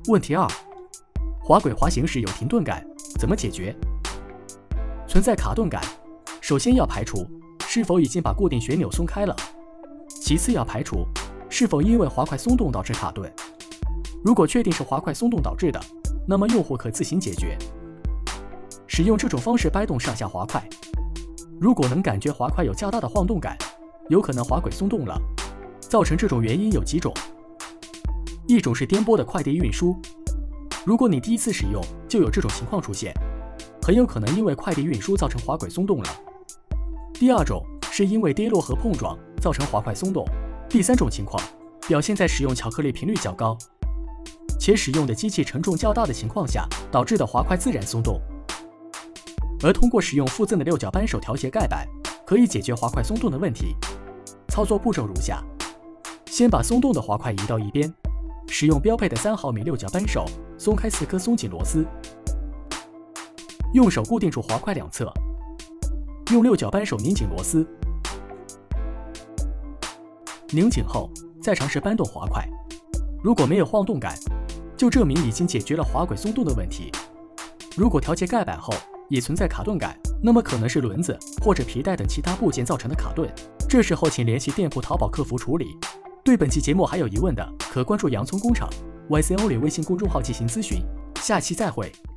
问题2：滑轨滑行时有停顿感，怎么解决？存在卡顿感，首先要排除是否已经把固定旋钮松开了，其次要排除是否因为滑块松动导致卡顿。如果确定是滑块松动导致的，那么用户可自行解决。使用这种方式掰动上下滑块，如果能感觉滑块有较大的晃动感，有可能滑轨松动了。造成这种原因有几种，一种是颠簸的快递运输，如果你第一次使用就有这种情况出现，很有可能因为快递运输造成滑轨松动了。第二种是因为跌落和碰撞造成滑块松动。第三种情况表现在使用巧克力频率较高，且使用的机器承重较大的情况下导致的滑块自然松动。而通过使用附赠的6角扳手调节盖板，可以解决滑块松动的问题。操作步骤如下：先把松动的滑块移到一边，使用标配的3毫米6角扳手松开4颗松紧螺丝，用手固定住滑块两侧，用6角扳手拧紧螺丝，拧紧后再尝试扳动滑块，如果没有晃动感，就证明已经解决了滑轨松动的问题。如果调节盖板后也存在卡顿感，那么可能是轮子或者皮带等其他部件造成的卡顿，这时候请联系店铺淘宝客服处理。对本期节目还有疑问的，可关注洋葱工厂 YC Only 微信公众号进行咨询。下期再会。